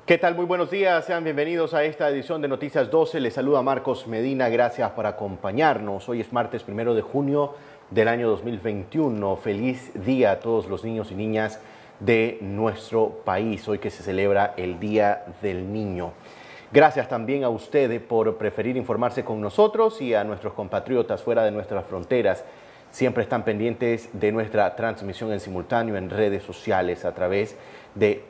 ¿Qué tal? Muy buenos días, sean bienvenidos a esta edición de Noticias 12. Les saluda Marcos Medina, gracias por acompañarnos. Hoy es martes 1 de junio del año 2021. Feliz día a todos los niños y niñas de nuestro país, hoy que se celebra el Día del Niño. Gracias también a ustedes por preferir informarse con nosotros y a nuestros compatriotas fuera de nuestras fronteras. Siempre están pendientes de nuestra transmisión en simultáneo en redes sociales a través de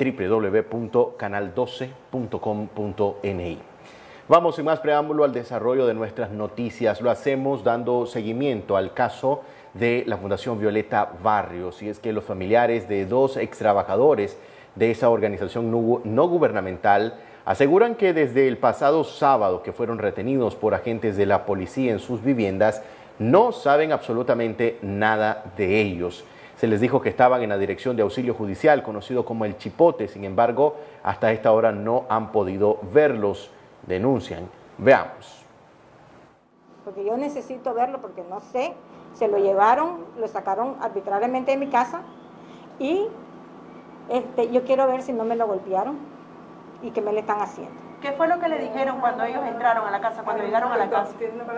www.canal12.com.ni. Vamos sin más preámbulo al desarrollo de nuestras noticias. Lo hacemos dando seguimiento al caso de la Fundación Violeta Barrios, y es que los familiares de dos ex trabajadores de esa organización no gubernamental aseguran que desde el pasado sábado que fueron retenidos por agentes de la policía en sus viviendas, no saben absolutamente nada de ellos. Se les dijo que estaban en la Dirección de Auxilio Judicial, conocido como el Chipote. Sin embargo, hasta esta hora no han podido verlos, denuncian. Veamos. Porque yo necesito verlo porque no sé, se lo llevaron, lo sacaron arbitrariamente de mi casa y yo quiero ver si no me lo golpearon y qué me le están haciendo. ¿Qué fue lo que le dijeron cuando ellos entraron a la casa, cuando llegaron a la casa?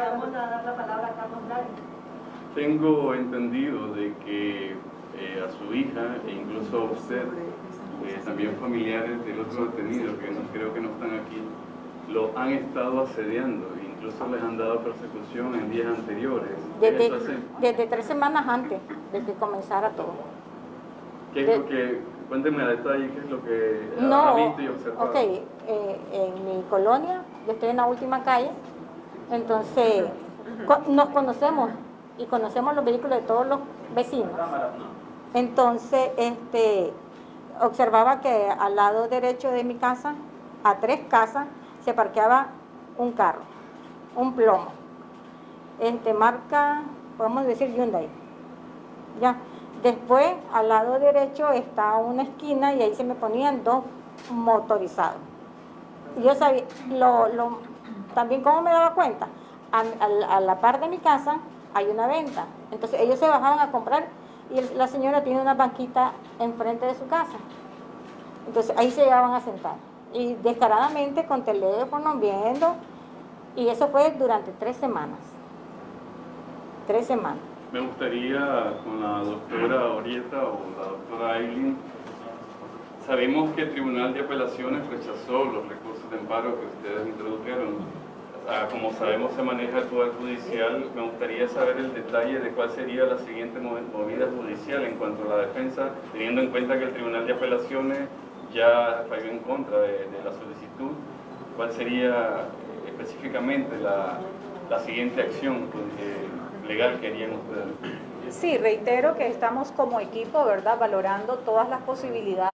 Tengo entendido de que a su hija e incluso a usted, también familiares del otro detenido, que no, creo que no están aquí, lo han estado asediando, incluso les han dado persecución en días anteriores. Desde 3 semanas antes de que comenzara todo. ¿Qué es lo que, cuénteme a detalle, qué es lo que ha visto y observado? Ok, en mi colonia, yo estoy en la última calle, entonces nos conocemos y conocemos los vehículos de todos los vecinos. Entonces, observaba que al lado derecho de mi casa, a 3 casas, se parqueaba un carro, un plomo. Marca, podemos decir Hyundai. Ya. Después, al lado derecho está una esquina y ahí se me ponían 2 motorizados. Y yo sabía, también cómo me daba cuenta, a la par de mi casa hay una venta. Entonces ellos se bajaban a comprar y la señora tiene una banquita enfrente de su casa. Entonces ahí se llegaban a sentar. Y descaradamente con teléfono, viendo. Y eso fue durante 3 semanas. 3 semanas. Me gustaría, con la doctora Orieta o la doctora Aileen, sabemos que el Tribunal de Apelaciones rechazó los recursos de amparo que ustedes introdujeron. Como sabemos, se maneja el Poder Judicial. Me gustaría saber el detalle de cuál sería la siguiente movida judicial en cuanto a la defensa, teniendo en cuenta que el Tribunal de Apelaciones ya falló en contra de la solicitud. ¿Cuál sería específicamente la siguiente acción legal que harían ustedes? Sí, reitero que estamos como equipo, ¿verdad?, valorando todas las posibilidades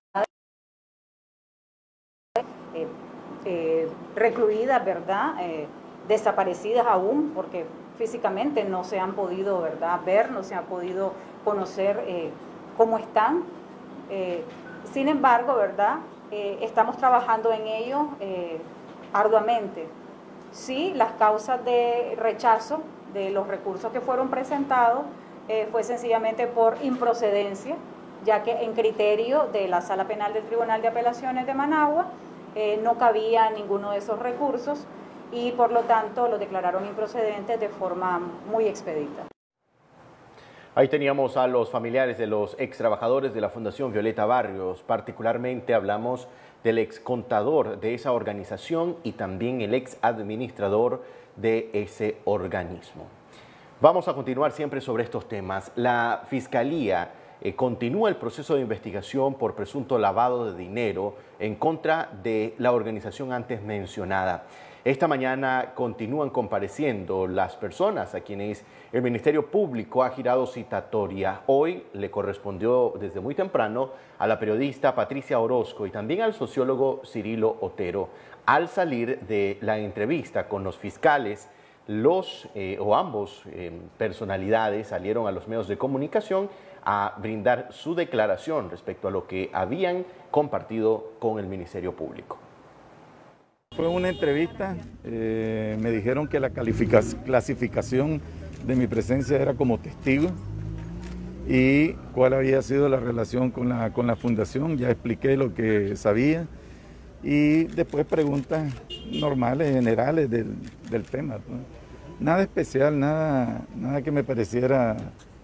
recluidas, ¿verdad?, desaparecidas aún, porque físicamente no se han podido, ¿verdad?, ver, no se ha podido conocer cómo están. Sin embargo, ¿verdad?, estamos trabajando en ello arduamente. Sí, las causas de rechazo de los recursos que fueron presentados fue sencillamente por improcedencia, ya que en criterio de la Sala Penal del Tribunal de Apelaciones de Managua no cabía ninguno de esos recursos y por lo tanto lo declararon improcedentes de forma muy expedita. Ahí teníamos a los familiares de los ex trabajadores de la Fundación Violeta Barrios. Particularmente hablamos del ex contador de esa organización y también el ex administrador de ese organismo. Vamos a continuar siempre sobre estos temas. La Fiscalía continúa el proceso de investigación por presunto lavado de dinero en contra de la organización antes mencionada. Esta mañana continúan compareciendo las personas a quienes el Ministerio Público ha girado citatoria. Hoy le correspondió desde muy temprano a la periodista Patricia Orozco y también al sociólogo Cirilo Otero. Al salir de la entrevista con los fiscales, ambos personalidades salieron a los medios de comunicación a brindar su declaración respecto a lo que habían compartido con el Ministerio Público. Fue una entrevista, me dijeron que la clasificación de mi presencia era como testigo y cuál había sido la relación con la fundación. Ya expliqué lo que sabía y después preguntas normales, generales del tema, ¿no? Nada especial, nada que me pareciera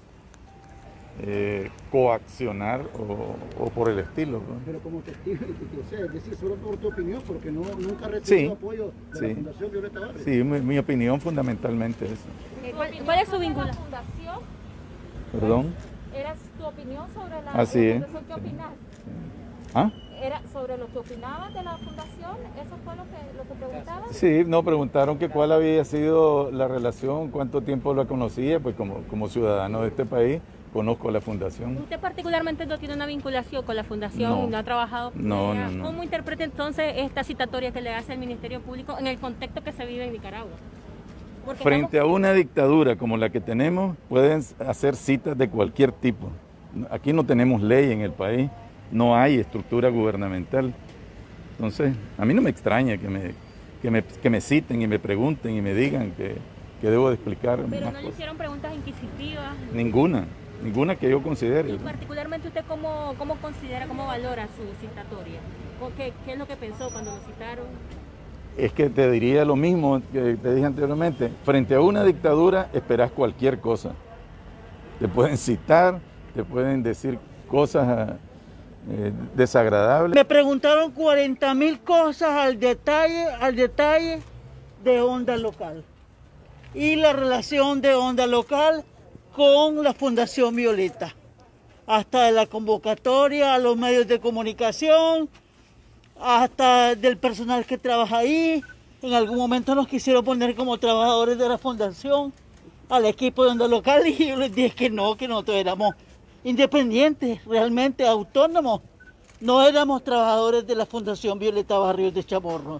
coaccionar o por el estilo, ¿no? Pero como testigo, o sea, es decir, solo por tu opinión, porque nunca recibido apoyo de la Fundación Violeta Barrios. Sí, mi opinión fundamentalmente es eso. ¿Cuál es su vínculo? ¿Perdón? ¿Era tu opinión sobre la fundación? ¿Qué opinas? ¿Ah? ¿Era sobre lo que opinaban de la fundación? ¿Eso fue lo que preguntaban? Sí, no, preguntaron que cuál había sido la relación, cuánto tiempo la conocía, pues como ciudadano de este país conozco a la fundación. ¿Usted particularmente no tiene una vinculación con la fundación? ¿No ha trabajado con ella? No. ¿Cómo interpreta entonces esta citatoria que le hace el Ministerio Público en el contexto que se vive en Nicaragua? Porque frente a una dictadura como la que tenemos, pueden hacer citas de cualquier tipo. Aquí no tenemos ley en el país, no hay estructura gubernamental. Entonces, a mí no me extraña que me citen y me pregunten y me digan que debo de explicar. Pero no le hicieron preguntas inquisitivas. Ninguna que yo considere. Y particularmente usted cómo considera, cómo valora su citatoria. ¿Qué es lo que pensó cuando lo citaron? Es que te diría lo mismo que te dije anteriormente. Frente a una dictadura esperas cualquier cosa. Te pueden citar, te pueden decir cosas desagradables. Me preguntaron 40.000 cosas al detalle de Onda Local y la relación de Onda Local con la Fundación Violeta, hasta de la convocatoria a los medios de comunicación, hasta del personal que trabaja ahí. En algún momento nos quisieron poner como trabajadores de la fundación al equipo de Onda Local y yo les dije que nosotros éramos independientes, realmente autónomos. No éramos trabajadores de la Fundación Violeta Barrios de Chamorro.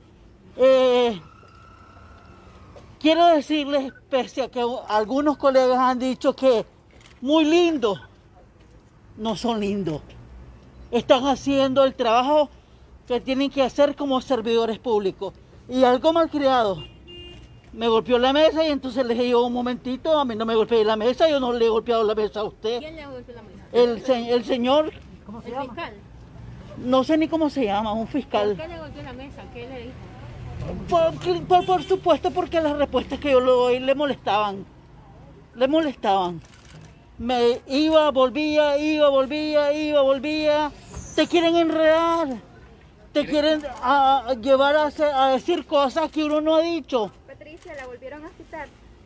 Quiero decirles, pese a que algunos colegas han dicho que muy lindos, no son lindos. Están haciendo el trabajo que tienen que hacer como servidores públicos. Y algo malcriado me golpeó la mesa y entonces le dije yo, un momentito, a mí no me golpeé la mesa, yo no le he golpeado la mesa a usted. ¿Quién le golpeó la mesa? El señor, ¿Cómo se llama? ¿Fiscal? No sé ni cómo se llama, un fiscal. ¿Por qué le golpeó la mesa? ¿Qué le dijo? Por supuesto, porque las respuestas que yo le doy le molestaban. Me iba, volvía. Te quieren enredar. Te quieren llevar a decir cosas que uno no ha dicho. Patricia, ¿la volvieron a citar?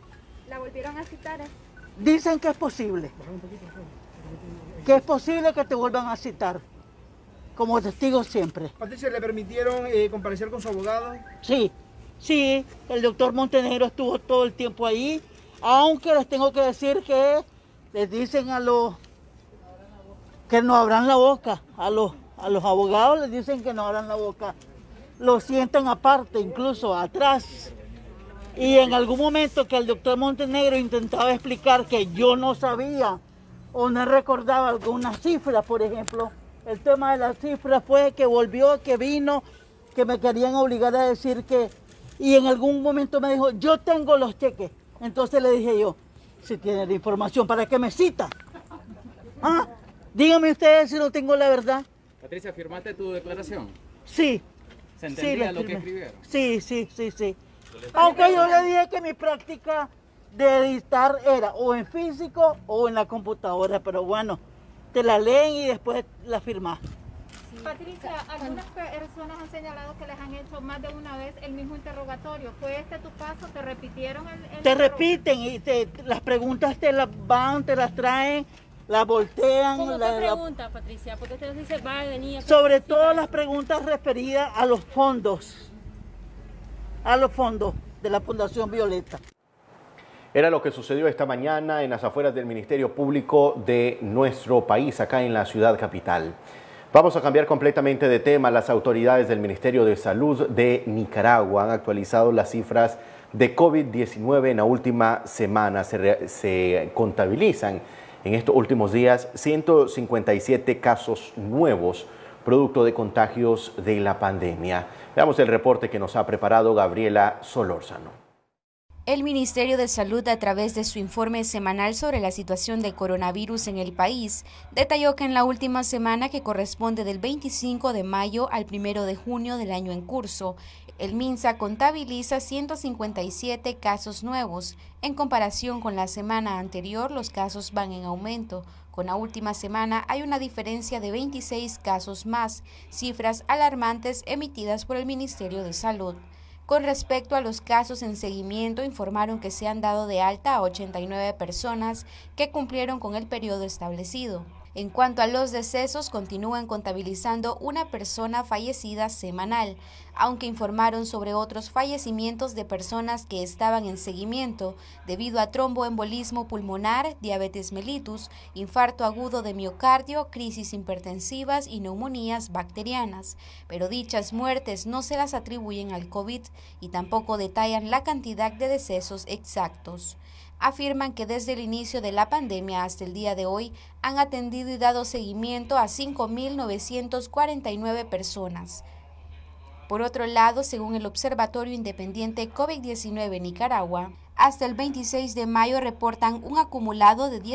Dicen que es posible. Que es posible que te vuelvan a citar. Como testigo siempre. Patricia, ¿le permitieron comparecer con su abogado? Sí, el doctor Montenegro estuvo todo el tiempo ahí, aunque les tengo que decir que les dicen a los que no abran la boca, a los abogados les dicen que no abran la boca, lo sientan aparte, incluso atrás. Y en algún momento que el doctor Montenegro intentaba explicar que yo no sabía o no recordaba algunas cifras, por ejemplo, el tema de las cifras fue que volvió, que vino, que me querían obligar a decir que... Y en algún momento me dijo, yo tengo los cheques. Entonces le dije yo, si tiene la información, ¿para qué me cita? ¿Ah? Díganme ustedes si no tengo la verdad. Patricia, ¿firmaste tu declaración? Sí. ¿Se entendía lo que escribieron? Sí. Aunque yo le dije que mi práctica de editar era o en físico o en la computadora, pero bueno, te la leen y después la firmas. Patricia, algunas personas han señalado que les han hecho más de una vez el mismo interrogatorio. ¿Fue este tu caso? ¿Te repitieron el Te repiten y las preguntas te las traen, las voltean. ¿Cómo qué pregunta, Patricia? Porque usted dice va y venía. Sobre todo las preguntas referidas a los fondos de la Fundación Violeta. Era lo que sucedió esta mañana en las afueras del Ministerio Público de nuestro país, acá en la ciudad capital. Vamos a cambiar completamente de tema. Las autoridades del Ministerio de Salud de Nicaragua han actualizado las cifras de COVID-19 en la última semana. Se contabilizan en estos últimos días 157 casos nuevos, producto de contagios de la pandemia. Veamos el reporte que nos ha preparado Gabriela Solórzano. El Ministerio de Salud, a través de su informe semanal sobre la situación de coronavirus en el país, detalló que en la última semana, que corresponde del 25 de mayo al 1 de junio del año en curso, el MINSA contabiliza 157 casos nuevos. En comparación con la semana anterior, los casos van en aumento. Con la última semana hay una diferencia de 26 casos más, cifras alarmantes emitidas por el Ministerio de Salud. Con respecto a los casos en seguimiento, informaron que se han dado de alta a 89 personas que cumplieron con el periodo establecido. En cuanto a los decesos, continúan contabilizando una persona fallecida semanal, aunque informaron sobre otros fallecimientos de personas que estaban en seguimiento debido a tromboembolismo pulmonar, diabetes mellitus, infarto agudo de miocardio, crisis hipertensivas y neumonías bacterianas. Pero dichas muertes no se las atribuyen al COVID y tampoco detallan la cantidad de decesos exactos. Afirman que desde el inicio de la pandemia hasta el día de hoy han atendido y dado seguimiento a 5.949 personas. Por otro lado, según el Observatorio Independiente COVID-19 Nicaragua, hasta el 26 de mayo reportan un acumulado de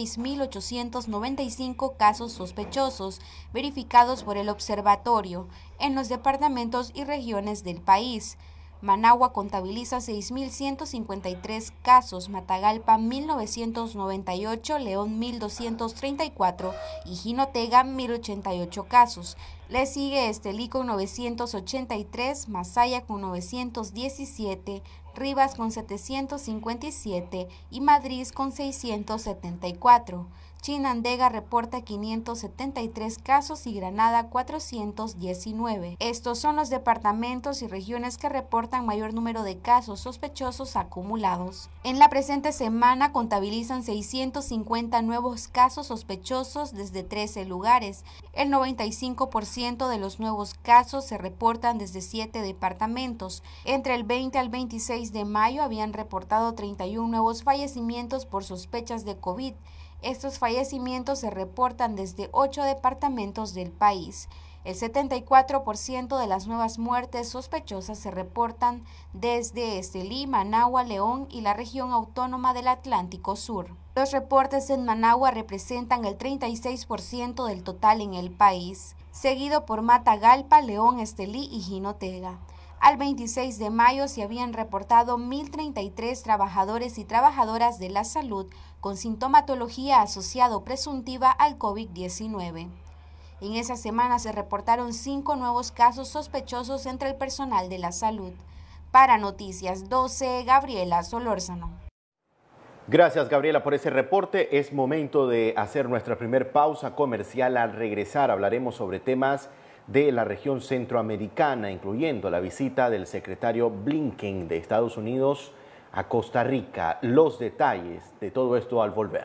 16.895 casos sospechosos verificados por el observatorio en los departamentos y regiones del país. Managua contabiliza 6.153 casos, Matagalpa 1.998, León 1.234 y Jinotega 1.088 casos. Le sigue Estelí con 983, Masaya con 917, Rivas con 757 y Madrid con 674. Chinandega reporta 573 casos y Granada 419. Estos son los departamentos y regiones que reportan mayor número de casos sospechosos acumulados. En la presente semana contabilizan 650 nuevos casos sospechosos desde 13 lugares. El 95% de los nuevos casos se reportan desde 7 departamentos. Entre el 20 al 26 de mayo habían reportado 31 nuevos fallecimientos por sospechas de COVID. Estos fallecimientos se reportan desde 8 departamentos del país. El 74% de las nuevas muertes sospechosas se reportan desde Estelí, Managua, León y la región autónoma del Atlántico Sur. Los reportes en Managua representan el 36% del total en el país, seguido por Matagalpa, León, Estelí y Jinotega. Al 26 de mayo se habían reportado 1.033 trabajadores y trabajadoras de la salud con sintomatología asociada o presuntiva al COVID-19. En esa semana se reportaron 5 nuevos casos sospechosos entre el personal de la salud. Para Noticias 12, Gabriela Solórzano. Gracias, Gabriela, por ese reporte. Es momento de hacer nuestra primer pausa comercial. Al regresar hablaremos sobre temas de la región centroamericana, incluyendo la visita del secretario Blinken de Estados Unidos a Costa Rica. Los detalles de todo esto al volver.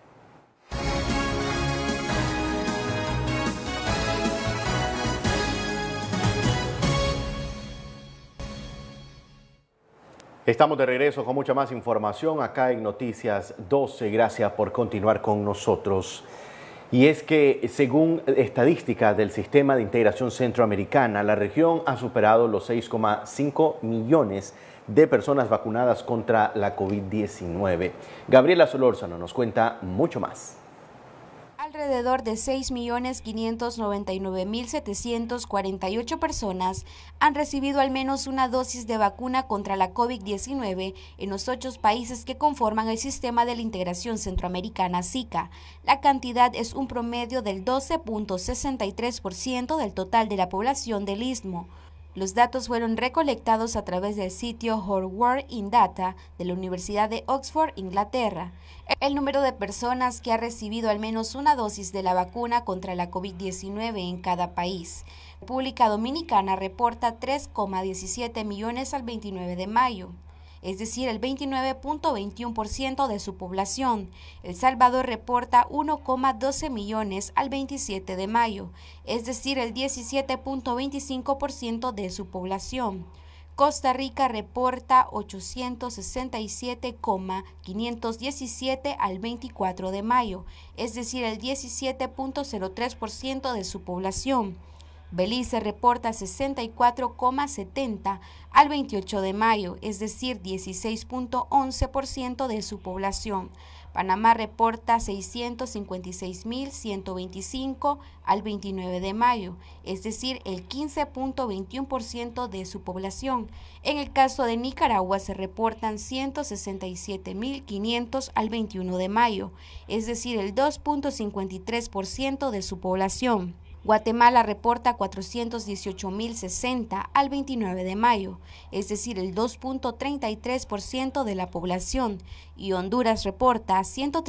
Estamos de regreso con mucha más información acá en Noticias 12. Gracias por continuar con nosotros. Y es que, según estadísticas del Sistema de Integración Centroamericana, la región ha superado los 6,5 millones de personas vacunadas contra la COVID-19. Gabriela Solórzano nos cuenta mucho más. Alrededor de 6.599.748 personas han recibido al menos una dosis de vacuna contra la COVID-19 en los 8 países que conforman el Sistema de la Integración Centroamericana SICA. La cantidad es un promedio del 12.63% del total de la población del Istmo. Los datos fueron recolectados a través del sitio Harvard in Data de la Universidad de Oxford, Inglaterra. El número de personas que ha recibido al menos una dosis de la vacuna contra la COVID-19 en cada país. República Dominicana reporta 3,17 millones al 29 de mayo. Es decir, el 29.21% de su población. El Salvador reporta 1,12 millones al 27 de mayo, es decir, el 17.25% de su población. Costa Rica reporta 867,517 al 24 de mayo, es decir, el 17.03% de su población. Belice reporta 64,70 al 28 de mayo, es decir, 16,11% de su población. Panamá reporta 656.125 al 29 de mayo, es decir, el 15,21% de su población. En el caso de Nicaragua se reportan 167.500 al 21 de mayo, es decir, el 2,53% de su población. Guatemala reporta 418.060 al 29 de mayo, es decir, el 2,33% de la población, y Honduras reporta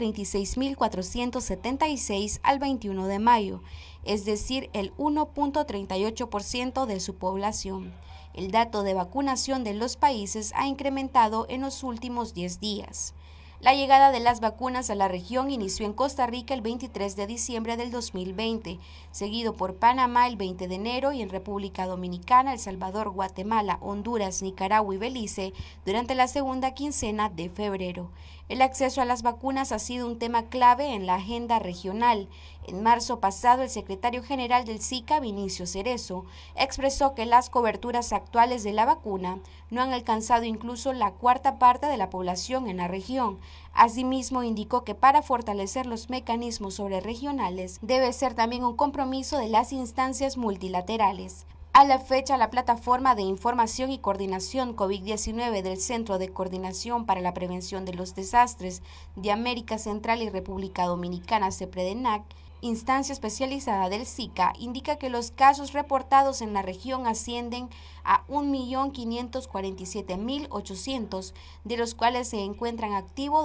136.476 al 21 de mayo, es decir, el 1,38% de su población. El dato de vacunación de los países ha incrementado en los últimos 10 días. La llegada de las vacunas a la región inició en Costa Rica el 23 de diciembre del 2020, seguido por Panamá el 20 de enero y en República Dominicana, El Salvador, Guatemala, Honduras, Nicaragua y Belice durante la segunda quincena de febrero. El acceso a las vacunas ha sido un tema clave en la agenda regional. En marzo pasado, el secretario general del SICA, Vinicio Cerezo, expresó que las coberturas actuales de la vacuna no han alcanzado incluso la cuarta parte de la población en la región. Asimismo, indicó que para fortalecer los mecanismos sobreregionales debe ser también un compromiso de las instancias multilaterales. A la fecha, la Plataforma de Información y Coordinación COVID-19 del Centro de Coordinación para la Prevención de los Desastres de América Central y República Dominicana, CEPREDENAC, instancia especializada del SICA, indica que los casos reportados en la región ascienden a 1.547.800, de los cuales se encuentran activos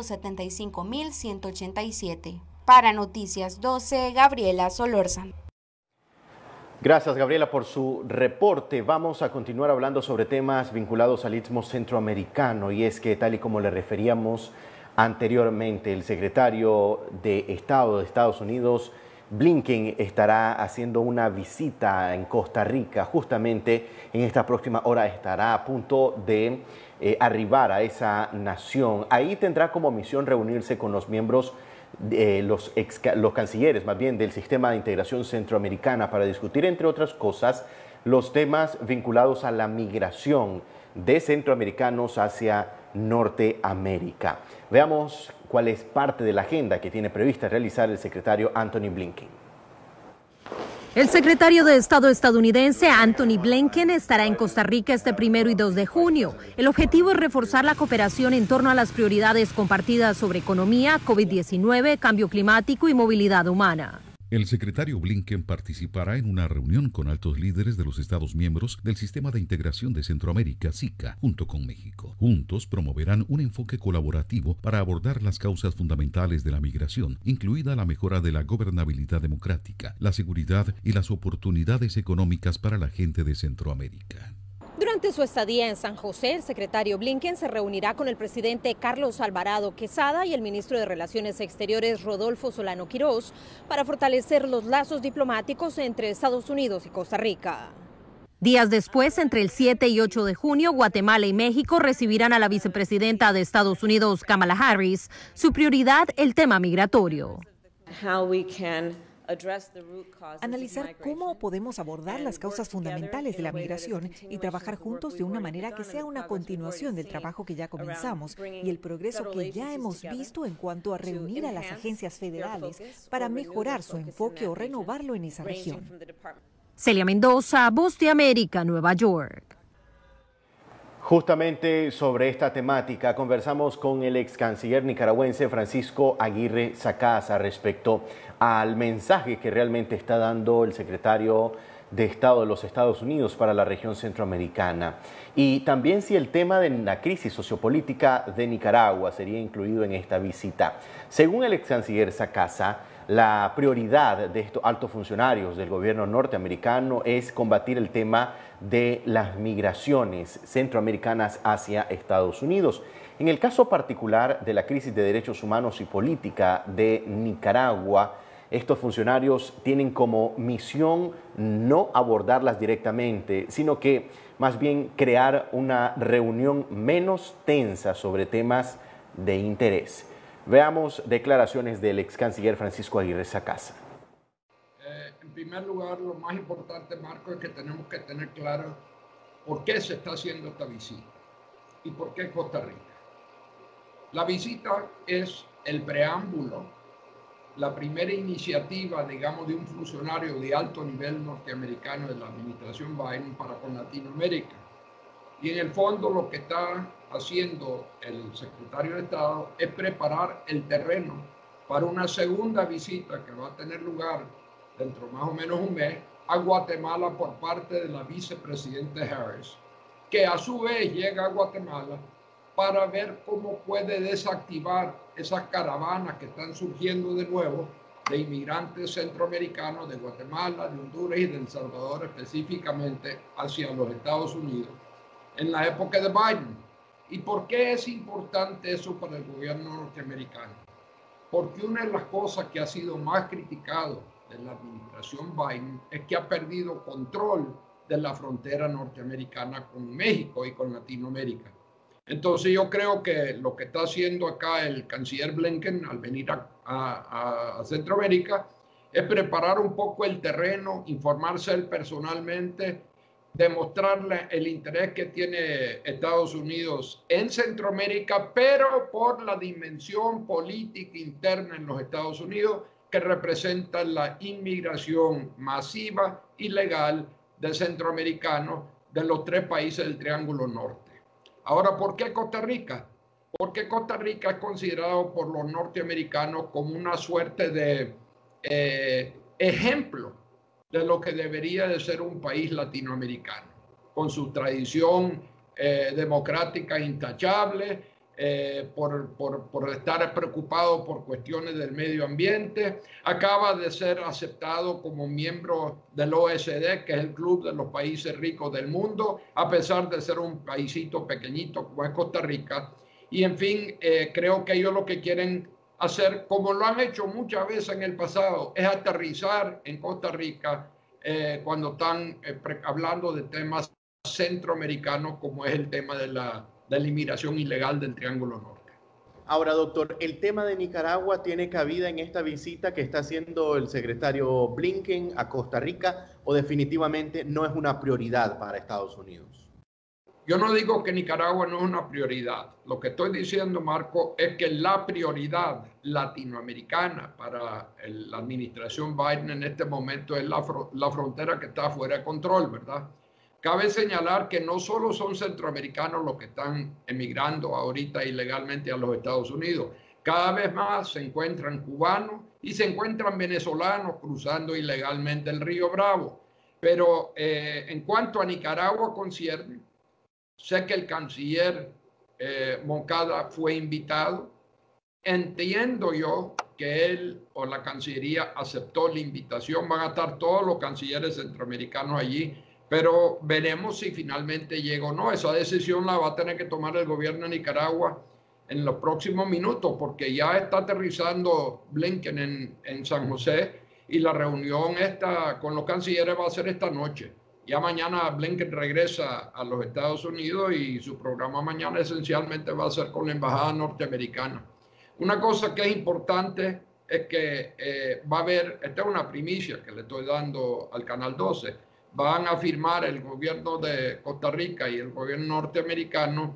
275.187. Para Noticias 12, Gabriela Solórzano. Gracias, Gabriela, por su reporte. Vamos a continuar hablando sobre temas vinculados al Istmo Centroamericano, y es que, tal y como le referíamos anteriormente, el secretario de Estado de Estados Unidos, Blinken, estará haciendo una visita en Costa Rica. Justamente en esta próxima hora estará a punto de arribar a esa nación. Ahí tendrá como misión reunirse con los miembros los cancilleres, más bien, del Sistema de Integración Centroamericana, para discutir, entre otras cosas, los temas vinculados a la migración de centroamericanos hacia Norteamérica. Veamos cuál es parte de la agenda que tiene prevista realizar el secretario Antony Blinken. El secretario de Estado estadounidense Antony Blinken estará en Costa Rica este 1 y 2 de junio. El objetivo es reforzar la cooperación en torno a las prioridades compartidas sobre economía, COVID-19, cambio climático y movilidad humana. El secretario Blinken participará en una reunión con altos líderes de los Estados miembros del Sistema de Integración de Centroamérica, SICA, junto con México. Juntos promoverán un enfoque colaborativo para abordar las causas fundamentales de la migración, incluida la mejora de la gobernabilidad democrática, la seguridad y las oportunidades económicas para la gente de Centroamérica. Durante su estadía en San José, el secretario Blinken se reunirá con el presidente Carlos Alvarado Quesada y el ministro de Relaciones Exteriores Rodolfo Solano Quirós para fortalecer los lazos diplomáticos entre Estados Unidos y Costa Rica. Días después, entre el 7 y 8 de junio, Guatemala y México recibirán a la vicepresidenta de Estados Unidos, Kamala Harris. Su prioridad, el tema migratorio. Analizar cómo podemos abordar las causas fundamentales de la migración y trabajar juntos de una manera que sea una continuación del trabajo que ya comenzamos y el progreso que ya hemos visto en cuanto a reunir a las agencias federales para mejorar su enfoque o renovarlo en esa región. Celia Mendoza, Voz de América, Nueva York. Justamente sobre esta temática conversamos con el ex canciller nicaragüense Francisco Aguirre Sacasa respecto al mensaje que realmente está dando el secretario de Estado de los Estados Unidos para la región centroamericana, y también si el tema de la crisis sociopolítica de Nicaragua sería incluido en esta visita. Según el ex canciller Sacasa, la prioridad de estos altos funcionarios del gobierno norteamericano es combatir el tema de las migraciones centroamericanas hacia Estados Unidos. En el caso particular de la crisis de derechos humanos y política de Nicaragua, estos funcionarios tienen como misión no abordarlas directamente, sino que más bien crear una reunión menos tensa sobre temas de interés. Veamos declaraciones del ex canciller Francisco Aguirre Sacasa. primer lugar, lo más importante, Marco, es que tenemos que tener claro por qué se está haciendo esta visita y por qué Costa Rica. La visita es el preámbulo, la primera iniciativa, digamos, de un funcionario de alto nivel norteamericano de la administración Biden para con Latinoamérica. Y en el fondo lo que está haciendo el secretario de Estado es preparar el terreno para una segunda visita que va a tener lugar dentro de más o menos un mes a Guatemala por parte de la vicepresidenta Harris, que a su vez llega a Guatemala para ver cómo puede desactivar esas caravanas que están surgiendo de nuevo de inmigrantes centroamericanos de Guatemala, de Honduras y de El Salvador específicamente hacia los Estados Unidos en la época de Biden. ¿Y por qué es importante eso para el gobierno norteamericano? Porque una de las cosas que ha sido más criticado de la administración Biden es que ha perdido control de la frontera norteamericana con México y con Latinoamérica. Entonces yo creo que lo que está haciendo acá el canciller Blinken al venir a Centroamérica es preparar un poco el terreno, informarse él personalmente, demostrarle el interés que tiene Estados Unidos en Centroamérica, pero por la dimensión política interna en los Estados Unidos que representa la inmigración masiva y legal de centroamericanos de los 3 países del Triángulo Norte. Ahora, ¿por qué Costa Rica? Porque Costa Rica es considerado por los norteamericanos como una suerte de ejemplo de lo que debería de ser un país latinoamericano, con su tradición democrática intachable, por estar preocupado por cuestiones del medio ambiente. Acaba de ser aceptado como miembro del OECD, que es el club de los países ricos del mundo, a pesar de ser un paísito pequeñito como es Costa Rica. Y en fin, creo que ellos lo que quieren hacer, como lo han hecho muchas veces en el pasado, es aterrizar en Costa Rica cuando están hablando de temas centroamericanos, como es el tema de la inmigración ilegal del Triángulo Norte. Ahora, doctor, ¿el tema de Nicaragua tiene cabida en esta visita que está haciendo el secretario Blinken a Costa Rica o definitivamente no es una prioridad para Estados Unidos? Yo no digo que Nicaragua no es una prioridad. Lo que estoy diciendo, Marco, es que la prioridad latinoamericana para la administración Biden en este momento es la frontera que está fuera de control, ¿verdad? Cabe señalar que no solo son centroamericanos los que están emigrando ahorita ilegalmente a los Estados Unidos. Cada vez más se encuentran cubanos y se encuentran venezolanos cruzando ilegalmente el Río Bravo. Pero en cuanto a Nicaragua concierne, sé que el canciller Moncada fue invitado. Entiendo yo que él o la Cancillería aceptó la invitación. Van a estar todos los cancilleres centroamericanos allí, pero veremos si finalmente llega o no. Esa decisión la va a tener que tomar el gobierno de Nicaragua en los próximos minutos, porque ya está aterrizando Blinken en San José y la reunión esta con los cancilleres va a ser esta noche. Ya mañana Blinken regresa a los Estados Unidos y su programa mañana esencialmente va a ser con la embajada norteamericana. Una cosa que es importante es que va a haber, esta es una primicia que le estoy dando al Canal 12, van a firmar el gobierno de Costa Rica y el gobierno norteamericano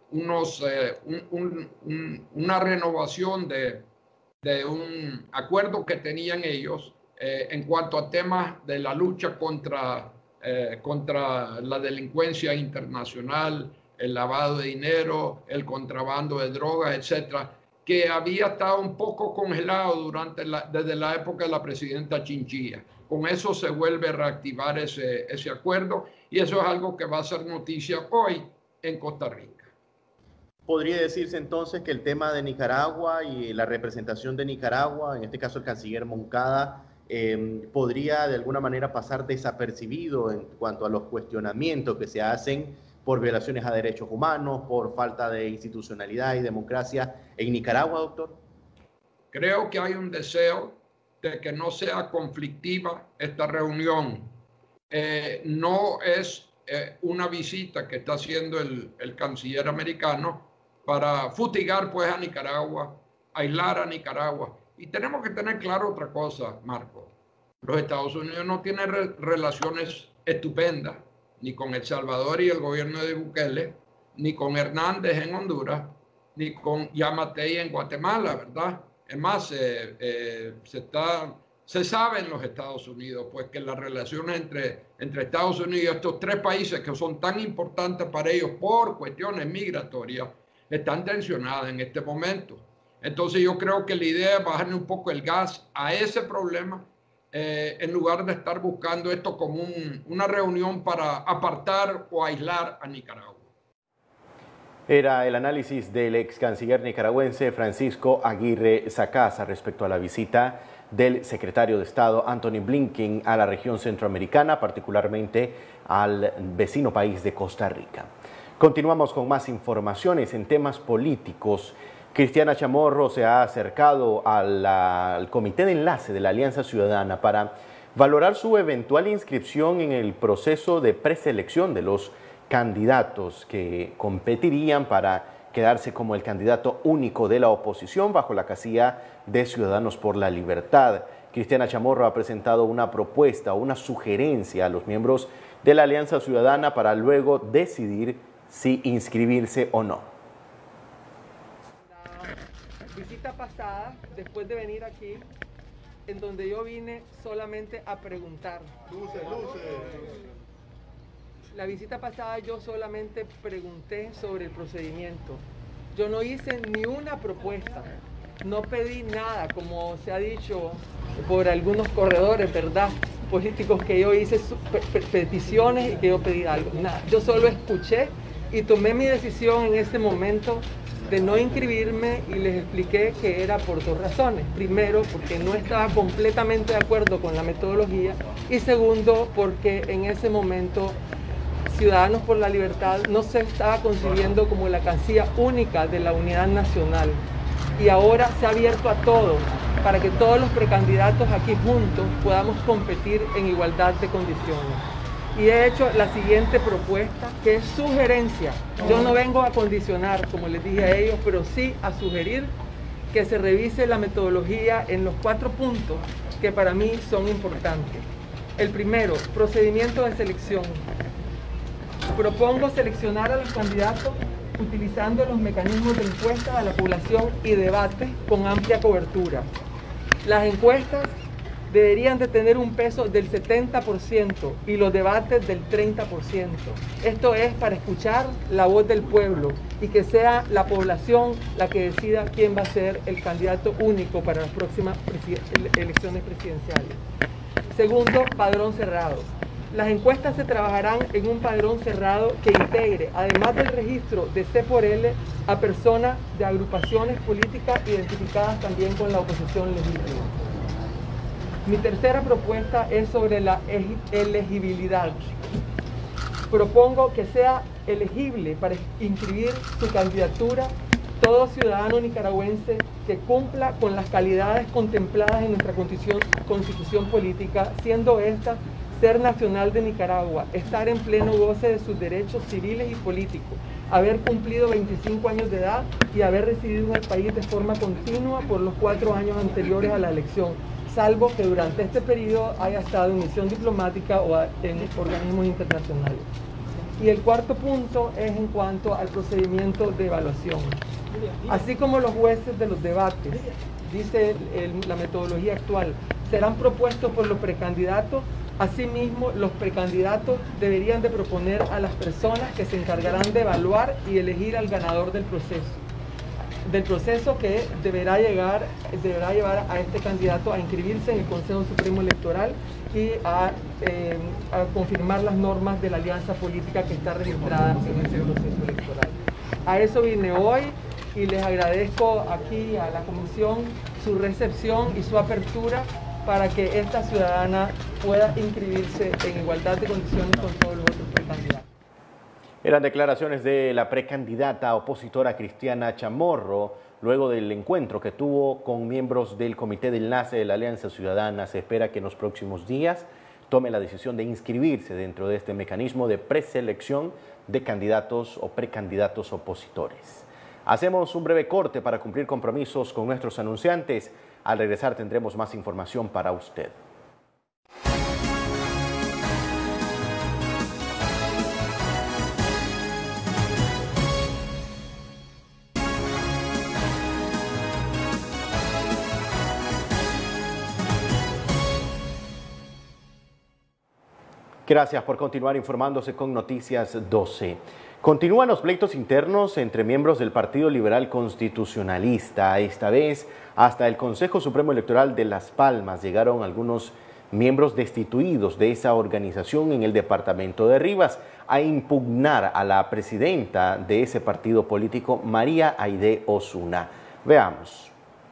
una renovación de un acuerdo que tenían ellos en cuanto a temas de la lucha contra la delincuencia internacional, el lavado de dinero, el contrabando de drogas, etcétera, que había estado un poco congelado desde la época de la presidenta Chinchilla. Con eso se vuelve a reactivar ese acuerdo y eso es algo que va a ser noticia hoy en Costa Rica. ¿Podría decirse entonces que el tema de Nicaragua y la representación de Nicaragua, en este caso el canciller Moncada, podría de alguna manera pasar desapercibido en cuanto a los cuestionamientos que se hacen por violaciones a derechos humanos, por falta de institucionalidad y democracia en Nicaragua, doctor? Creo que hay un deseo de que no sea conflictiva esta reunión. No es una visita que está haciendo el canciller americano para fustigar pues a Nicaragua, aislar a Nicaragua. Y tenemos que tener claro otra cosa, Marco. Los Estados Unidos no tienen relaciones estupendas ni con El Salvador y el gobierno de Bukele, ni con Hernández en Honduras, ni con Yamatei en Guatemala, ¿verdad? Es más, se sabe en los Estados Unidos pues, que las relaciones entre Estados Unidos y estos tres países que son tan importantes para ellos por cuestiones migratorias están tensionadas en este momento. Entonces yo creo que la idea es bajarle un poco el gas a ese problema en lugar de estar buscando esto como una reunión para apartar o aislar a Nicaragua. Era el análisis del ex canciller nicaragüense Francisco Aguirre Sacasa respecto a la visita del secretario de Estado Antony Blinken a la región centroamericana, particularmente al vecino país de Costa Rica. Continuamos con más informaciones en temas políticos. Cristiana Chamorro se ha acercado al Comité de Enlace de la Alianza Ciudadana para valorar su eventual inscripción en el proceso de preselección de los candidatos que competirían para quedarse como el candidato único de la oposición bajo la casilla de Ciudadanos por la Libertad. Cristiana Chamorro ha presentado una propuesta o una sugerencia a los miembros de la Alianza Ciudadana para luego decidir si inscribirse o no. La visita pasada, después de venir aquí, en donde yo vine solamente a preguntar. La visita pasada yo solamente pregunté sobre el procedimiento. Yo no hice ni una propuesta, no pedí nada, como se ha dicho por algunos corredores, ¿verdad?, políticos, que yo hice peticiones y que yo pedí algo. Nada, yo solo escuché y tomé mi decisión en este momento de no inscribirme y les expliqué que era por dos razones. Primero, porque no estaba completamente de acuerdo con la metodología, y segundo, porque en ese momento Ciudadanos por la Libertad no se estaba concibiendo como la casilla única de la unidad nacional, y ahora se ha abierto a todos para que todos los precandidatos aquí juntos podamos competir en igualdad de condiciones. Y he hecho la siguiente propuesta, que es sugerencia. Yo no vengo a condicionar, como les dije a ellos, pero sí a sugerir que se revise la metodología en los 4 puntos que para mí son importantes. El primero, procedimiento de selección. Propongo seleccionar a los candidatos utilizando los mecanismos de encuestas a la población y debates con amplia cobertura. Las encuestas deberían de tener un peso del 70% y los debates del 30%. Esto es para escuchar la voz del pueblo y que sea la población la que decida quién va a ser el candidato único para las próximas elecciones presidenciales. Segundo, padrón cerrado. Las encuestas se trabajarán en un padrón cerrado que integre, además del registro de C por L, a personas de agrupaciones políticas identificadas también con la oposición legítima. Mi tercera propuesta es sobre la elegibilidad. Propongo que sea elegible para inscribir su candidatura todo ciudadano nicaragüense que cumpla con las calidades contempladas en nuestra constitución política, siendo esta ser nacional de Nicaragua, estar en pleno goce de sus derechos civiles y políticos, haber cumplido 25 años de edad y haber residido en el país de forma continua por los 4 años anteriores a la elección, salvo que durante este periodo haya estado en misión diplomática o en organismos internacionales. Y el cuarto punto es en cuanto al procedimiento de evaluación. Así como los jueces de los debates, dice la metodología actual, serán propuestos por los precandidatos. Asimismo, los precandidatos deberían de proponer a las personas que se encargarán de evaluar y elegir al ganador del proceso que deberá llevar a este candidato a inscribirse en el Consejo Supremo Electoral y a confirmar las normas de la alianza política que está registrada en ese proceso electoral. A eso vine hoy y les agradezco aquí a la comisión su recepción y su apertura para que esta ciudadana pueda inscribirse en igualdad de condiciones con todos los otros precandidatos. Eran declaraciones de la precandidata opositora Cristiana Chamorro, luego del encuentro que tuvo con miembros del Comité de Enlace de la Alianza Ciudadana. Se espera que en los próximos días tome la decisión de inscribirse dentro de este mecanismo de preselección de candidatos o precandidatos opositores. Hacemos un breve corte para cumplir compromisos con nuestros anunciantes. Al regresar tendremos más información para usted. Gracias por continuar informándose con Noticias 12. Continúan los pleitos internos entre miembros del Partido Liberal Constitucionalista. Esta vez, hasta el Consejo Supremo Electoral de Las Palmas llegaron algunos miembros destituidos de esa organización en el departamento de Rivas a impugnar a la presidenta de ese partido político, María Aide Osuna. Veamos.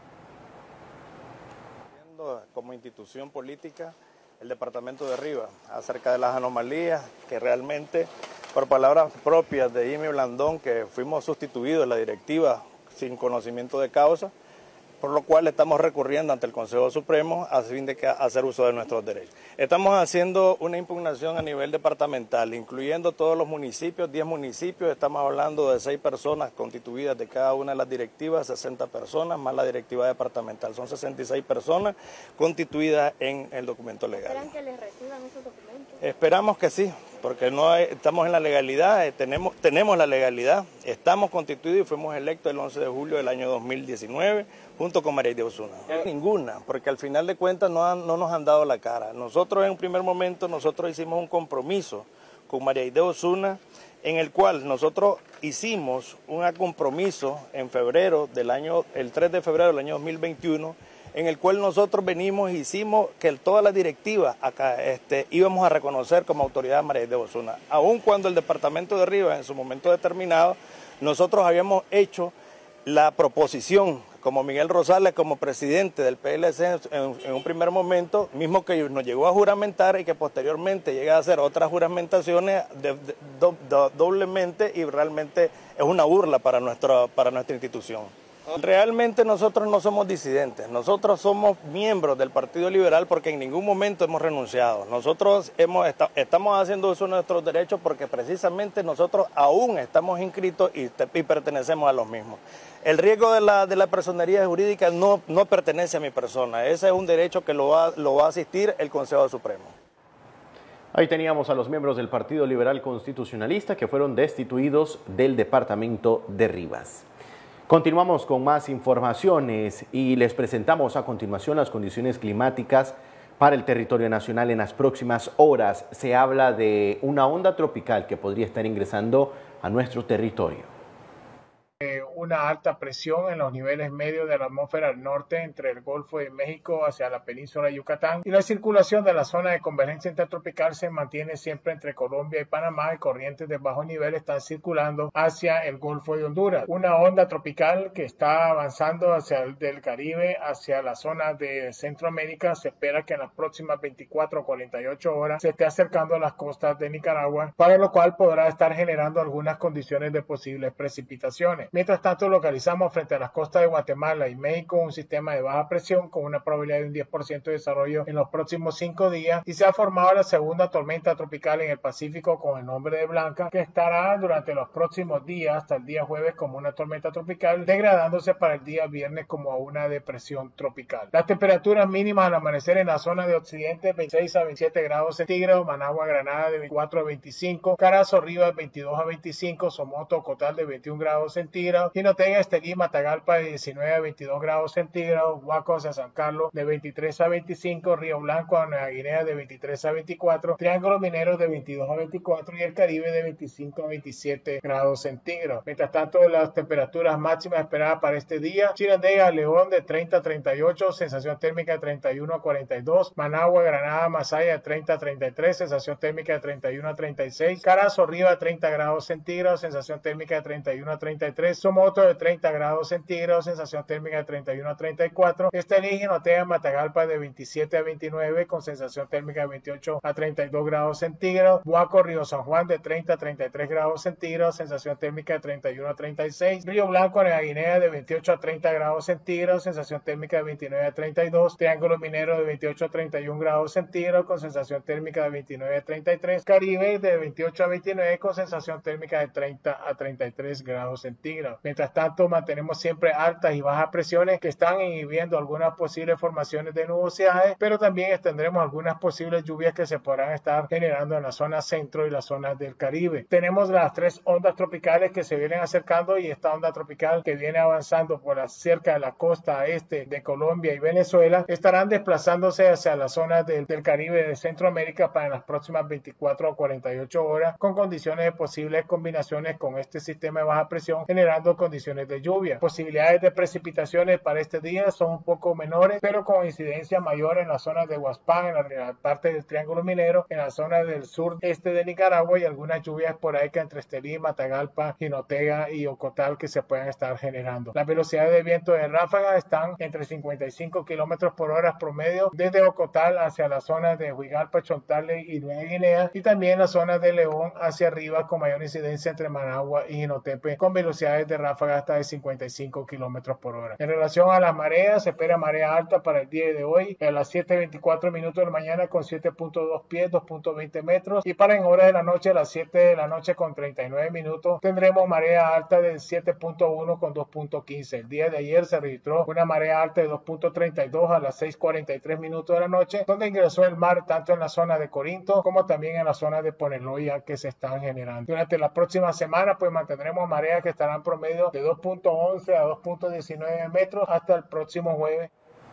Como institución política, el departamento de Rivas, acerca de las anomalías que realmente, por palabras propias de Jimmy Blandón, que fuimos sustituidos en la directiva sin conocimiento de causa, por lo cual estamos recurriendo ante el Consejo Supremo a fin de hacer uso de nuestros derechos. Estamos haciendo una impugnación a nivel departamental, incluyendo todos los municipios, 10 municipios, estamos hablando de 6 personas constituidas de cada una de las directivas, 60 personas, más la directiva departamental, son 66 personas constituidas en el documento legal. ¿Esperan que les reciban esos documentos? Esperamos que sí, porque estamos en la legalidad, tenemos la legalidad, estamos constituidos y fuimos electos el 11 de julio del año 2019, junto con María Aide Osuna. Ninguna, porque al final de cuentas no nos han dado la cara. Nosotros en un primer momento, hicimos un compromiso con María Aide Osuna, en el cual nosotros hicimos un compromiso en febrero el 3 de febrero del año 2021, en el cual nosotros hicimos que todas las directivas acá íbamos a reconocer como autoridad a María Aide Osuna. Aun cuando el departamento de Rivas en su momento determinado, nosotros habíamos hecho la proposición como Miguel Rosales, como presidente del PLC en un primer momento, mismo que nos llegó a juramentar y que posteriormente llega a hacer otras juramentaciones doblemente, y realmente es una burla para nuestra institución. Realmente nosotros no somos disidentes, nosotros somos miembros del Partido Liberal porque en ningún momento hemos renunciado. Nosotros estamos haciendo uso de nuestros derechos porque precisamente nosotros aún estamos inscritos y pertenecemos a los mismos. El riesgo de la personería jurídica no pertenece a mi persona, ese es un derecho que lo va a asistir el Consejo Supremo. Ahí teníamos a los miembros del Partido Liberal Constitucionalista que fueron destituidos del departamento de Rivas. Continuamos con más informaciones y les presentamos a continuación las condiciones climáticas para el territorio nacional en las próximas horas. Se habla de una onda tropical que podría estar ingresando a nuestro territorio. Una alta presión en los niveles medios de la atmósfera al norte entre el Golfo de México hacia la península de Yucatán, y la circulación de la zona de convergencia intertropical se mantiene siempre entre Colombia y Panamá, y corrientes de bajo nivel están circulando hacia el Golfo de Honduras. Una onda tropical que está avanzando del Caribe hacia la zona de Centroamérica, se espera que en las próximas 24 o 48 horas se esté acercando a las costas de Nicaragua, para lo cual podrá estar generando algunas condiciones de posibles precipitaciones. Mientras tanto, localizamos frente a las costas de Guatemala y México un sistema de baja presión con una probabilidad de un 10% de desarrollo en los próximos 5 días, y se ha formado la segunda tormenta tropical en el Pacífico con el nombre de Blanca, que estará durante los próximos días hasta el día jueves como una tormenta tropical, degradándose para el día viernes como una depresión tropical. Las temperaturas mínimas al amanecer en la zona de occidente 26 a 27 grados centígrados, Managua, Granada de 24 a 25, Carazo, Rivas 22 a 25, Somoto, Cotal de 21 grados centígrados, Jinotega, Estelí, Matagalpa de 19 a 22 grados centígrados, Huacos a San Carlos de 23 a 25, Río Blanco a Nueva Guinea de 23 a 24, Triángulo Minero de 22 a 24 y el Caribe de 25 a 27 grados centígrados. Mientras tanto, las temperaturas máximas esperadas para este día: Chinandega, León de 30 a 38, sensación térmica de 31 a 42, Managua, Granada, Masaya de 30 a 33, sensación térmica de 31 a 36, Carazo, Riva 30 grados centígrados, sensación térmica de 31 a 33, Somoto de 30 grados centígrados, sensación térmica de 31 a 34, Estelí, Jinotega, Matagalpa de 27 a 29 con sensación térmica de 28 a 32 grados centígrados, Huaco, Río San Juan de 30 a 33 grados centígrados, sensación térmica de 31 a 36, Río Blanco, Nueva Guinea de 28 a 30 grados centígrados, sensación térmica de 29 a 32, Triángulo Minero de 28 a 31 grados centígrados con sensación térmica de 29 a 33, Caribe de 28 a 29 con sensación térmica de 30 a 33 grados centígrados. Mientras Mientras tanto, mantenemos siempre altas y bajas presiones que están inhibiendo algunas posibles formaciones de nubosidades, pero también tendremos algunas posibles lluvias que se podrán estar generando en la zona centro y la zona del Caribe. Tenemos las 3 ondas tropicales que se vienen acercando, y esta onda tropical que viene avanzando por cerca de la costa este de Colombia y Venezuela estarán desplazándose hacia la zona del Caribe de Centroamérica para las próximas 24 a 48 horas, con condiciones de posibles combinaciones con este sistema de baja presión, generando condiciones de lluvia. Posibilidades de precipitaciones para este día son un poco menores, pero con incidencia mayor en la zona de Huaspán, en la parte del Triángulo Minero, en la zona del sur este de Nicaragua, y algunas lluvias esporádicas entre Estelí, Matagalpa, Jinotega y Ocotal que se puedan estar generando. Las velocidades de viento de ráfaga están entre 55 kilómetros por hora promedio desde Ocotal hacia la zona de Huigalpa, Chontale y Nueva Guinea, y también la zona de León hacia arriba, con mayor incidencia entre Managua y Jinotepe, con velocidades de ráfaga hasta de 55 kilómetros por hora. En relación a las mareas, se espera marea alta para el día de hoy a las 7:24 minutos de la mañana con 7.2 pies, 2.20 metros, y para en horas de la noche a las 7 de la noche con 39 minutos tendremos marea alta de 7.1 con 2.15. El día de ayer se registró una marea alta de 2.32 a las 6:43 minutos de la noche, donde ingresó el mar tanto en la zona de Corinto como también en la zona de Poneloya que se están generando. Durante la próxima semana pues mantendremos mareas que estarán promedio de 2.11 a 2.19 metros hasta el próximo jueves.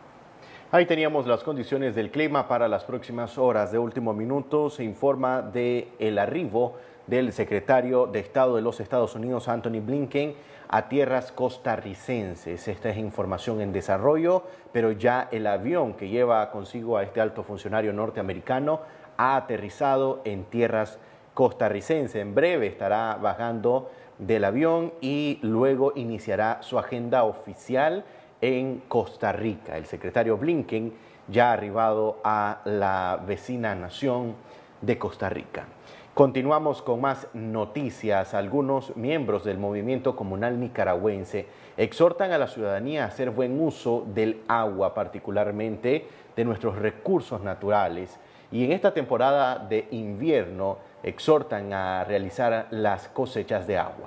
Ahí teníamos las condiciones del clima para las próximas horas. De último minuto se informa del arribo del secretario de Estado de los Estados Unidos, Anthony Blinken, a tierras costarricenses. Esta es información en desarrollo, pero ya el avión que lleva consigo a este alto funcionario norteamericano ha aterrizado en tierras costarricenses. En breve estará bajando del avión y luego iniciará su agenda oficial en Costa Rica. El secretario Blinken ya ha arribado a la vecina nación de Costa Rica. Continuamos con más noticias. Algunos miembros del movimiento comunal nicaragüense exhortan a la ciudadanía a hacer buen uso del agua, particularmente de nuestros recursos naturales. Y en esta temporada de invierno exhortan a realizar las cosechas de agua.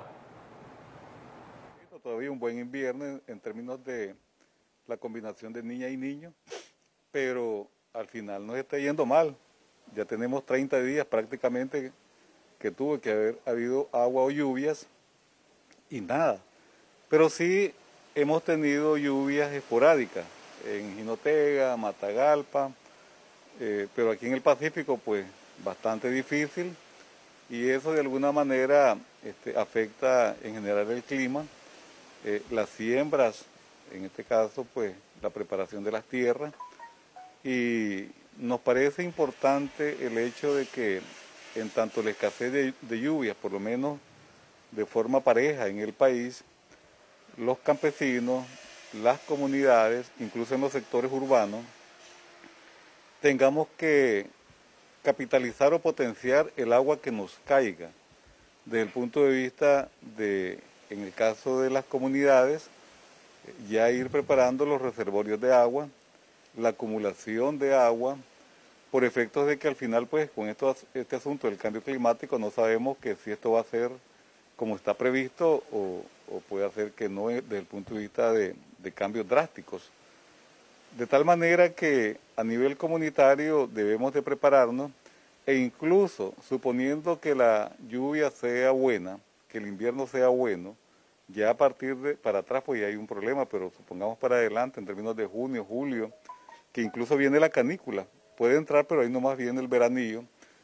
Todavía un buen invierno en términos de la combinación de niña y niño, pero al final nos está yendo mal. Ya tenemos 30 días prácticamente que tuvo que haber habido agua o lluvias y nada. Pero sí hemos tenido lluvias esporádicas en Jinotega, Matagalpa, pero aquí en el Pacífico pues bastante difícil, y eso de alguna manera afecta en general el clima, las siembras, en este caso pues la preparación de las tierras, y nos parece importante el hecho de que en tanto la escasez de lluvias, por lo menos de forma pareja en el país, los campesinos, las comunidades, incluso en los sectores urbanos, tengamos que capitalizar o potenciar el agua que nos caiga, desde el punto de vista de, en el caso de las comunidades, ya ir preparando los reservorios de agua, la acumulación de agua, por efectos de que al final, pues, con este asunto del cambio climático, no sabemos que si esto va a ser como está previsto o puede hacer que no, desde el punto de vista de cambios drásticos. De tal manera que a nivel comunitario debemos de prepararnos, e incluso suponiendo que la lluvia sea buena, que el invierno sea bueno, ya a partir de, para atrás pues ya hay un problema, pero supongamos para adelante, en términos de junio, julio, que incluso viene la canícula, puede entrar, pero ahí nomás viene el veranillo.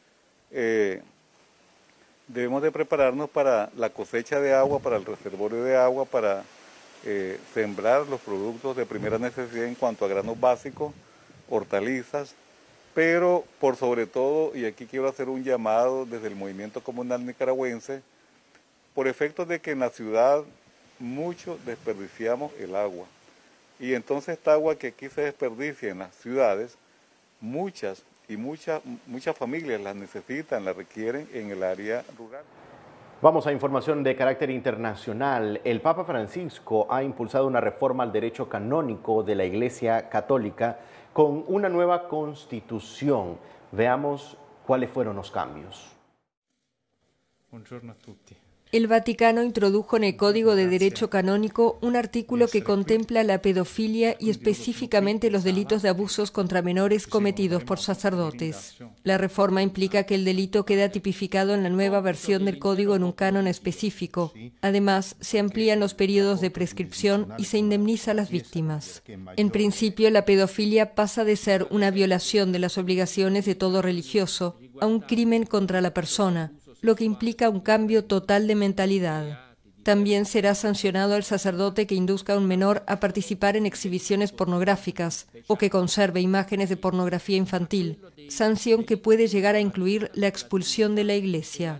Debemos de prepararnos para la cosecha de agua, para el reservorio de agua, para sembrar los productos de primera necesidad en cuanto a granos básicos, hortalizas, pero por sobre todo, y aquí quiero hacer un llamado desde el movimiento comunal nicaragüense, por efectos de que en la ciudad mucho desperdiciamos el agua. Y entonces esta agua que aquí se desperdicia en las ciudades, muchas familias la necesitan, la requieren en el área rural. Vamos a información de carácter internacional. El Papa Francisco ha impulsado una reforma al derecho canónico de la Iglesia Católica con una nueva constitución. Veamos cuáles fueron los cambios. Buongiorno a tutti. El Vaticano introdujo en el Código de Derecho Canónico un artículo que contempla la pedofilia y específicamente los delitos de abusos contra menores cometidos por sacerdotes. La reforma implica que el delito queda tipificado en la nueva versión del Código en un canon específico. Además, se amplían los periodos de prescripción y se indemniza a las víctimas. En principio, la pedofilia pasa de ser una violación de las obligaciones de todo religioso a un crimen contra la persona, lo que implica un cambio total de mentalidad. También será sancionado el sacerdote que induzca a un menor a participar en exhibiciones pornográficas o que conserve imágenes de pornografía infantil, sanción que puede llegar a incluir la expulsión de la Iglesia.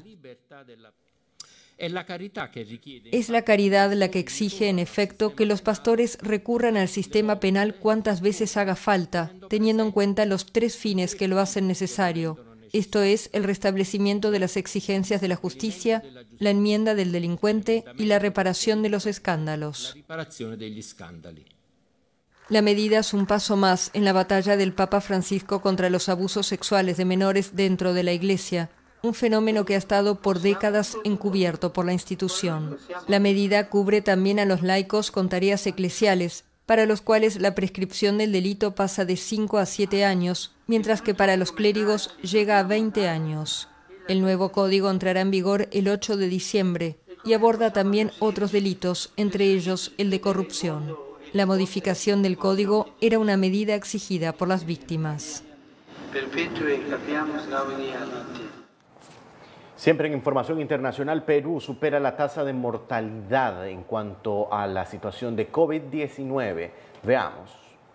Es la caridad la que exige, en efecto, que los pastores recurran al sistema penal cuantas veces haga falta, teniendo en cuenta los 3 fines que lo hacen necesario. Esto es el restablecimiento de las exigencias de la justicia, la enmienda del delincuente y la reparación de los escándalos. La medida es un paso más en la batalla del Papa Francisco contra los abusos sexuales de menores dentro de la Iglesia, un fenómeno que ha estado por décadas encubierto por la institución. La medida cubre también a los laicos con tareas eclesiales, para los cuales la prescripción del delito pasa de 5 a 7 años, mientras que para los clérigos llega a 20 años. El nuevo código entrará en vigor el 8 de diciembre y aborda también otros delitos, entre ellos el de corrupción. La modificación del código era una medida exigida por las víctimas. Siempre en información internacional, Perú supera la tasa de mortalidad en cuanto a la situación de COVID-19. Veamos.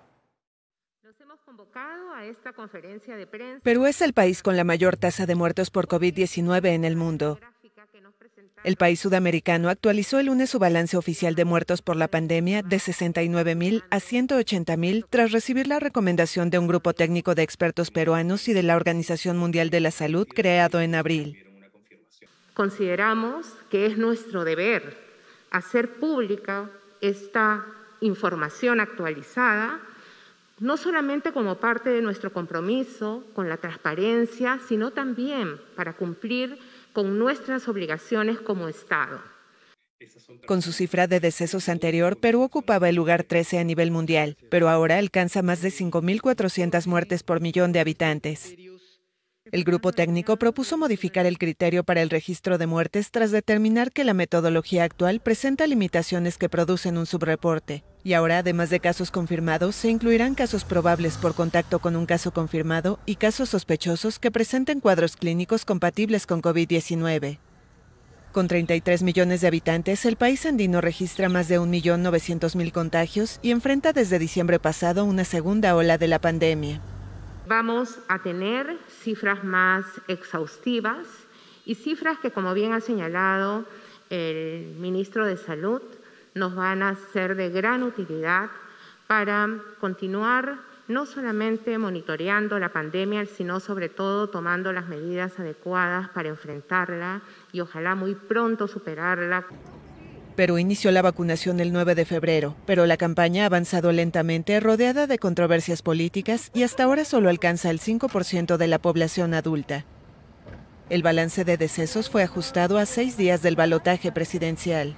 Nos hemos convocado a esta conferencia de prensa. Perú es el país con la mayor tasa de muertos por COVID-19 en el mundo. El país sudamericano actualizó el lunes su balance oficial de muertos por la pandemia de 69.000 a 180.000 tras recibir la recomendación de un grupo técnico de expertos peruanos y de la Organización Mundial de la Salud creado en abril. Consideramos que es nuestro deber hacer pública esta información actualizada, no solamente como parte de nuestro compromiso con la transparencia, sino también para cumplir con nuestras obligaciones como Estado. Con su cifra de decesos anterior, Perú ocupaba el lugar 13 a nivel mundial, pero ahora alcanza más de 5.400 muertes por millón de habitantes. El grupo técnico propuso modificar el criterio para el registro de muertes tras determinar que la metodología actual presenta limitaciones que producen un subreporte. Y ahora, además de casos confirmados, se incluirán casos probables por contacto con un caso confirmado y casos sospechosos que presenten cuadros clínicos compatibles con COVID-19. Con 33 millones de habitantes, el país andino registra más de 1.900.000 contagios y enfrenta desde diciembre pasado una segunda ola de la pandemia. Vamos a tener cifras más exhaustivas y cifras que, como bien ha señalado el ministro de Salud, nos van a ser de gran utilidad para continuar no solamente monitoreando la pandemia, sino sobre todo tomando las medidas adecuadas para enfrentarla y ojalá muy pronto superarla. Perú inició la vacunación el 9 de febrero, pero la campaña ha avanzado lentamente, rodeada de controversias políticas y hasta ahora solo alcanza el 5% de la población adulta. El balance de decesos fue ajustado a 6 días del balotaje presidencial.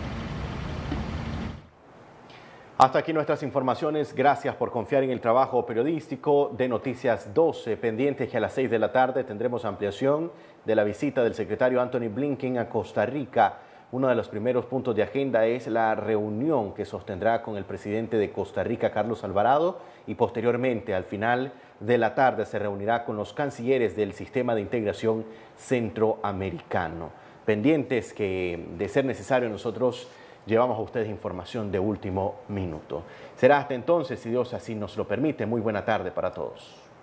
Hasta aquí nuestras informaciones. Gracias por confiar en el trabajo periodístico de Noticias 12. Pendientes que a las 6 de la tarde tendremos ampliación de la visita del secretario Antony Blinken a Costa Rica. Uno de los primeros puntos de agenda es la reunión que sostendrá con el presidente de Costa Rica, Carlos Alvarado, y posteriormente, al final de la tarde, se reunirá con los cancilleres del Sistema de Integración Centroamericano. Pendientes que, de ser necesario, nosotros llevamos a ustedes información de último minuto. Será hasta entonces, si Dios así nos lo permite. Muy buena tarde para todos.